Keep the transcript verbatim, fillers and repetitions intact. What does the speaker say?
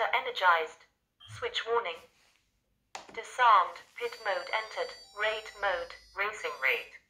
Detector energized. Switch warning. Disarmed. Pit mode entered. Rate mode. Racing rate.